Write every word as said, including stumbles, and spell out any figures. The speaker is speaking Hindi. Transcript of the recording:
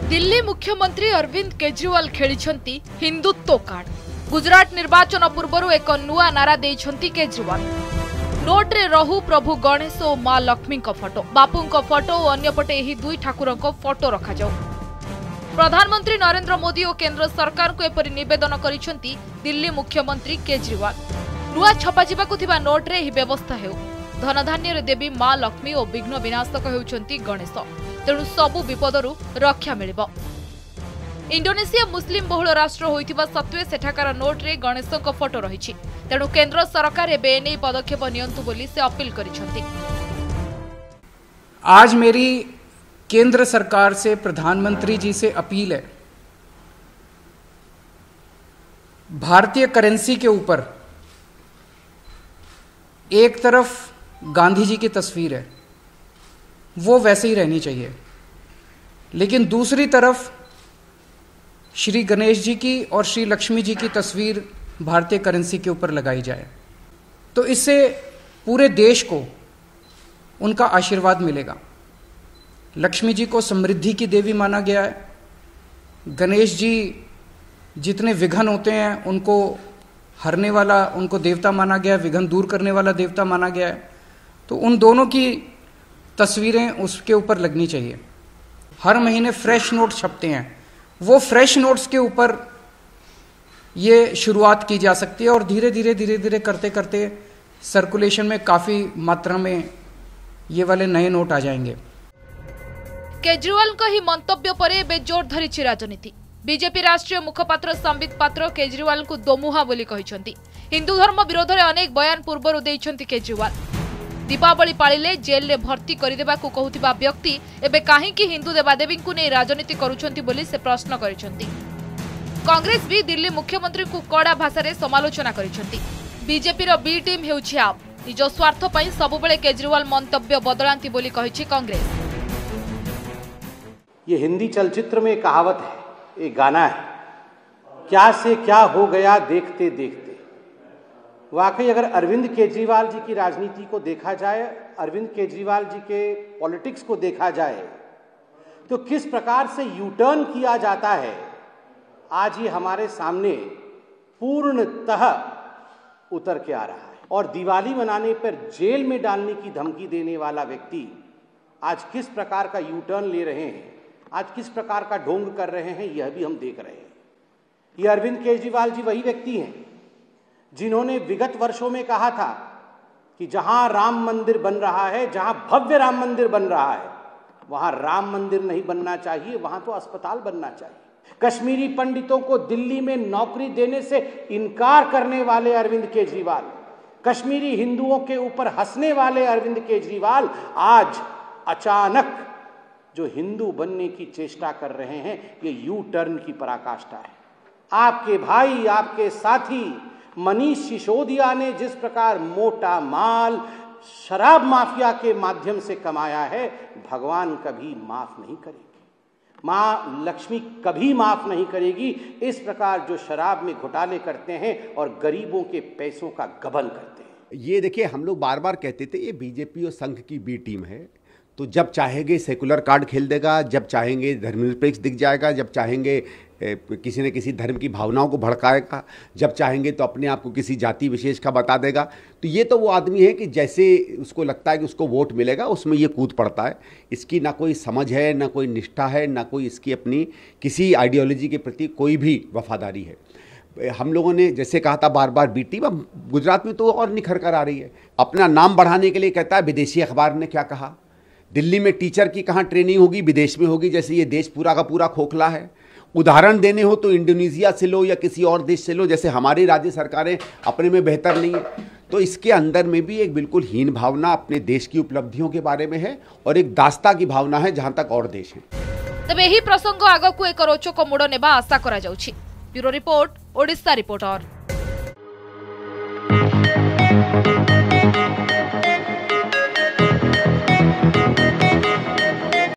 दिल्ली मुख्यमंत्री अरविंद केजरीवाल खेली हिंदुत्व कार्ड। गुजरात निर्वाचन पूर्व एक नुआ नारा देइछंती केजरीवाल। नोट रे रहु प्रभु गणेश और मां लक्ष्मी फोटो, बापू फोटो और अन्यपटे एही दुई ठाकुर फोटो रखा जाऊ। प्रधानमंत्री नरेंद्र मोदी और केंद्र सरकार को एपरि निवेदन करिसेंती दिल्ली मुख्यमंत्री केजरीवाल। नुआ छपा जिबाकु थिबा नोट रे एही व्यवस्था हेउ। धनधान्य देवी मां लक्ष्मी और विघ्न विनाशक हेउछंती गणेश, तेणु सबु विपदरु रक्षा मिलिबो। इंडोनेशिया मुस्लिम बहुल राष्ट्र होइतिबा सत्वे सेठाकार नोट रे गणेशक फोटो रहिछि, तेणु केंद्र सरकार एबे एनै पदक्षेप नियंतु बोली से अपील करिसेंती। आज मेरी केंद्र सरकार से प्रधानमंत्री जी से अपील है, भारतीय करेंसी के ऊपर एक तरफ गांधी जी की तस्वीर है, वो वैसे ही रहनी चाहिए, लेकिन दूसरी तरफ श्री गणेश जी की और श्री लक्ष्मी जी की तस्वीर भारतीय करेंसी के ऊपर लगाई जाए, तो इससे पूरे देश को उनका आशीर्वाद मिलेगा। लक्ष्मी जी को समृद्धि की देवी माना गया है, गणेश जी जितने विघ्न होते हैं उनको हरने वाला, उनको देवता माना गया है, विघ्न दूर करने वाला देवता माना गया है, तो उन दोनों की तस्वीरें उसके ऊपर लगनी चाहिए। हर महीने फ्रेश नोट छपते हैं, वो फ्रेश नोट्स के ऊपर ये शुरुआत की जा सकती है और धीरे धीरे धीरे धीरे करते करते सर्कुलेशन में काफी मात्रा में ये वाले नए नोट आ जाएंगे। केजरीवाल का ही मंतव्य पर एबे जोर धरिछि राजनीति। बीजेपी राष्ट्रीय मुखपात्र संबित पात्र केजरीवाल को दोमुहा बोली कहिसंती। हिंदू धर्म विरोध में अनेक बयान पूर्व देइछंती केजरीवाल। दीपावली पालिले जेल रे भर्ती करिदेबाकू कहूथिबा व्यक्ति एबे काहेकि हिंदू देवादेवी को नहीं राजनीति करुछंती बोली से प्रश्न करिसंती। कांग्रेस भी दिल्ली मुख्यमंत्री को कड़ा भाषा रे समालोचना करिसंती। बीजेपी रो बी टीम हेउछि आप निज स्वार्थ पई सबुबेले केजरीवाल मंतव्य बदलांती बोली कहिछि कांग्रेस। ये हिंदी चलचित्र में कहावत है, एक गाना है, क्या से क्या हो गया देखते देखते। वाकई अगर अरविंद केजरीवाल जी की राजनीति को देखा जाए, अरविंद केजरीवाल जी के पॉलिटिक्स को देखा जाए, तो किस प्रकार से यू टर्न किया जाता है, आज ये हमारे सामने पूर्णतः उतर के आ रहा है। और दिवाली मनाने पर जेल में डालने की धमकी देने वाला व्यक्ति आज किस प्रकार का यू टर्न ले रहे हैं, आज किस प्रकार का ढोंग कर रहे हैं, यह भी हम देख रहे हैं। ये अरविंद केजरीवाल जी वही व्यक्ति हैं जिन्होंने विगत वर्षों में कहा था कि जहां राम मंदिर बन रहा है, जहां भव्य राम मंदिर बन रहा है, वहां राम मंदिर नहीं बनना चाहिए, वहां तो अस्पताल बनना चाहिए। कश्मीरी पंडितों को दिल्ली में नौकरी देने से इनकार करने वाले अरविंद केजरीवाल, कश्मीरी हिंदुओं के ऊपर हंसने वाले अरविंद केजरीवाल आज अचानक जो हिंदू बनने की चेष्टा कर रहे हैं, ये यू टर्न की पराकाष्ठा है। आपके भाई, आपके साथी मनीष सिसोदिया ने जिस प्रकार मोटा माल शराब माफिया के माध्यम से कमाया है, भगवान कभी माफ नहीं करेगी, मां लक्ष्मी कभी माफ नहीं करेगी। इस प्रकार जो शराब में घोटाले करते हैं और गरीबों के पैसों का गबन करते हैं। ये देखिए, हम लोग बार बार कहते थे ये बीजेपी और संघ की बी टीम है, तो जब चाहेंगे सेकुलर कार्ड खेल देगा, जब चाहेंगे धर्मनिरपेक्ष दिख जाएगा, जब चाहेंगे किसी न किसी धर्म की भावनाओं को भड़काएगा, जब चाहेंगे तो अपने आप को किसी जाति विशेष का बता देगा। तो ये तो वो आदमी है कि जैसे उसको लगता है कि उसको वोट मिलेगा, उसमें ये कूद पड़ता है। इसकी ना कोई समझ है, ना कोई निष्ठा है, ना कोई इसकी अपनी किसी आइडियोलॉजी के प्रति कोई भी वफादारी है। हम लोगों ने जैसे कहा था बार बार, बीटी गुजरात में तो और निखर कर आ रही है। अपना नाम बढ़ाने के लिए कहता है, विदेशी अखबार ने क्या कहा, दिल्ली में टीचर की कहाँ ट्रेनिंग होगी, विदेश में होगी, जैसे ये देश पूरा का पूरा खोखला है। उदाहरण देने हो तो इंडोनेशिया से लो या किसी और देश से लो, जैसे हमारी राज्य सरकारें अपने में बेहतर नहीं है। तो इसके अंदर में भी एक बिल्कुल हीन भावना अपने देश की उपलब्धियों के बारे में है और एक दास्ता की भावना है जहां तक और देश है। तबे एही प्रसंग आगकू एक रोचक मोड़ नेबा आशा करा जाउछि। Bureau report, Odisha reporter.